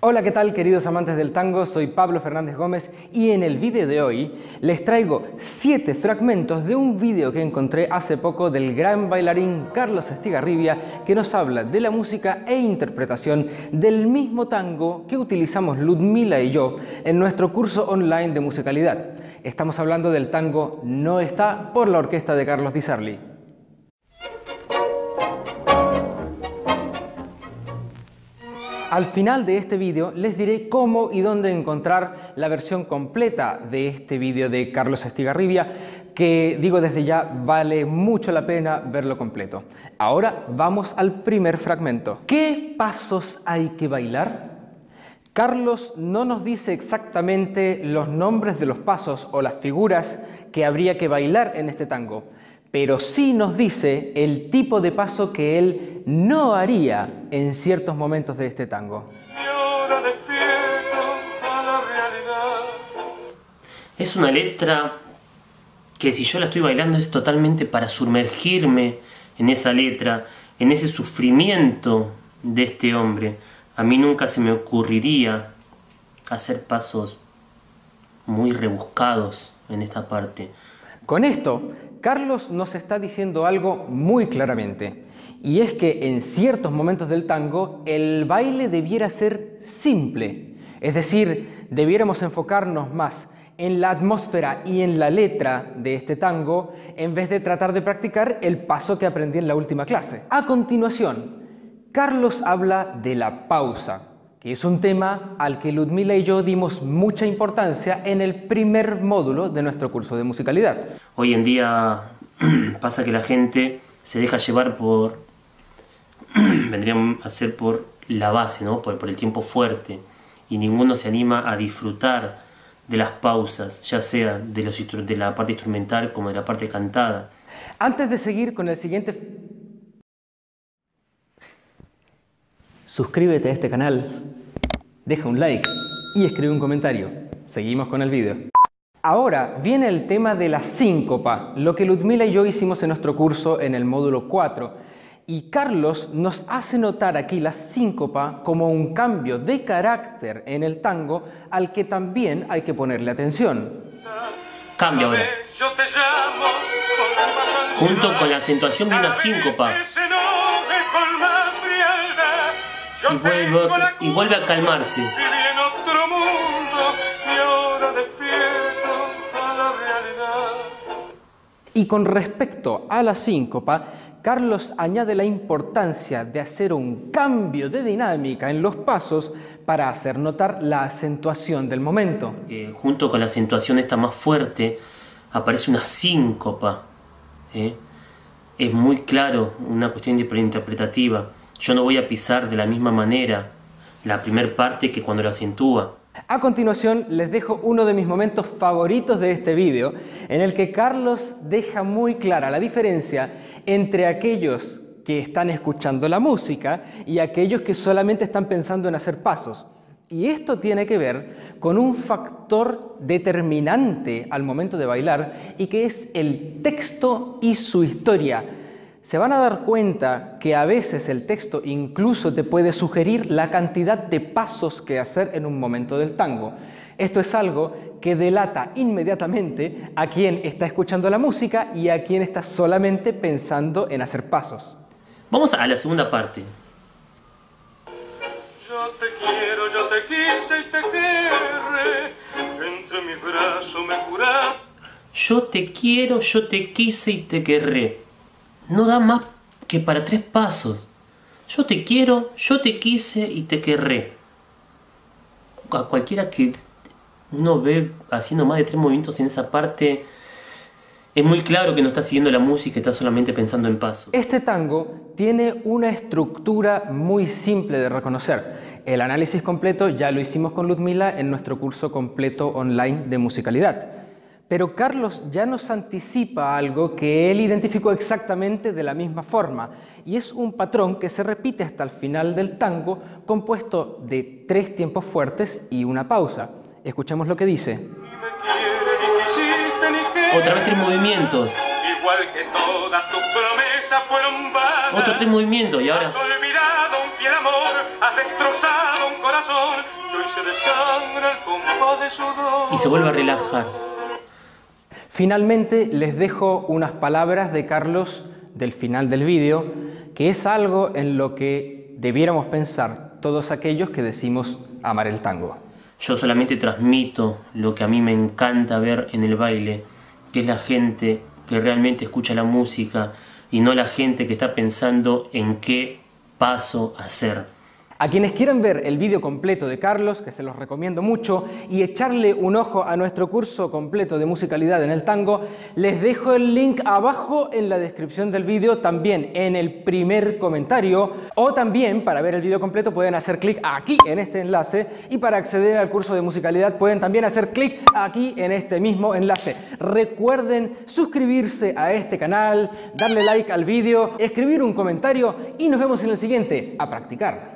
Hola, ¿qué tal, queridos amantes del tango? Soy Pablo Fernández Gómez y en el vídeo de hoy les traigo 7 fragmentos de un vídeo que encontré hace poco del gran bailarín Carlos Estigarribia, que nos habla de la música e interpretación del mismo tango que utilizamos Ludmila y yo en nuestro curso online de musicalidad. Estamos hablando del tango No está, por la orquesta de Carlos Di Sarli. Al final de este vídeo les diré cómo y dónde encontrar la versión completa de este vídeo de Carlos Estigarribia, que digo desde ya vale mucho la pena verlo completo. Ahora vamos al primer fragmento. ¿Qué pasos hay que bailar? Carlos no nos dice exactamente los nombres de los pasos o las figuras que habría que bailar en este tango, pero sí nos dice el tipo de paso que él no haría en ciertos momentos de este tango. Es una letra que si yo la estoy bailando es totalmente para sumergirme en esa letra, en ese sufrimiento de este hombre. A mí nunca se me ocurriría hacer pasos muy rebuscados en esta parte. Con esto, Carlos nos está diciendo algo muy claramente, y es que en ciertos momentos del tango el baile debiera ser simple, es decir, debiéramos enfocarnos más en la atmósfera y en la letra de este tango en vez de tratar de practicar el paso que aprendí en la última clase. A continuación, Carlos habla de la pausa, que es un tema al que Ludmila y yo dimos mucha importancia en el primer módulo de nuestro curso de musicalidad. Hoy en día pasa que la gente se deja llevar por, vendría a ser por la base, ¿no? por el tiempo fuerte, y ninguno se anima a disfrutar de las pausas, ya sea de la parte instrumental como de la parte cantada. Antes de seguir con el siguiente... Suscríbete a este canal, deja un like y escribe un comentario. Seguimos con el vídeo. Ahora viene el tema de la síncopa, lo que Ludmila y yo hicimos en nuestro curso en el módulo 4. Y Carlos nos hace notar aquí la síncopa como un cambio de carácter en el tango al que también hay que ponerle atención. Cambia ahora. Junto con la acentuación de una síncopa. Y vuelve a calmarse. Y con respecto a la síncopa, Carlos añade la importancia de hacer un cambio de dinámica en los pasos para hacer notar la acentuación del momento. Junto con la acentuación esta más fuerte, aparece una síncopa. Es muy claro, una cuestión interpretativa. Yo no voy a pisar de la misma manera la primer parte que cuando lo acentúa. A continuación les dejo uno de mis momentos favoritos de este vídeo, en el que Carlos deja muy clara la diferencia entre aquellos que están escuchando la música y aquellos que solamente están pensando en hacer pasos. Y esto tiene que ver con un factor determinante al momento de bailar, y que es el texto y su historia. Se van a dar cuenta que a veces el texto incluso te puede sugerir la cantidad de pasos que hacer en un momento del tango. Esto es algo que delata inmediatamente a quien está escuchando la música y a quien está solamente pensando en hacer pasos. Vamos a la segunda parte. Yo te quiero, yo te quise y te querré, entre mis brazos me juraste. Yo te quiero, yo te quise y te querré. No da más que para 3 pasos. Yo te quiero, yo te quise y te querré. A cualquiera que uno ve haciendo más de 3 movimientos en esa parte, es muy claro que no está siguiendo la música, está solamente pensando en pasos. Este tango tiene una estructura muy simple de reconocer. El análisis completo ya lo hicimos con Ludmila en nuestro curso completo online de musicalidad. Pero Carlos ya nos anticipa algo que él identificó exactamente de la misma forma, y es un patrón que se repite hasta el final del tango, compuesto de 3 tiempos fuertes y una pausa. Escuchemos lo que dice. Otra vez 3 movimientos. Igual que todas tus promesas fueron vanas. Otros 3 movimientos y ahora. Has olvidado un fiel amor, has destrozado un corazón. corazón, que hoy se desangra el compás de sudor. Y se vuelve a relajar. Finalmente les dejo unas palabras de Carlos del final del vídeo, que es algo en lo que debiéramos pensar todos aquellos que decimos amar el tango. Yo solamente transmito lo que a mí me encanta ver en el baile, que es la gente que realmente escucha la música y no la gente que está pensando en qué paso hacer. A quienes quieran ver el vídeo completo de Carlos, que se los recomiendo mucho, y echarle un ojo a nuestro curso completo de musicalidad en el tango, les dejo el link abajo en la descripción del vídeo, también en el primer comentario, o también para ver el vídeo completo pueden hacer clic aquí en este enlace, y para acceder al curso de musicalidad pueden también hacer clic aquí en este mismo enlace. Recuerden suscribirse a este canal, darle like al vídeo, escribir un comentario y nos vemos en el siguiente. ¡A practicar!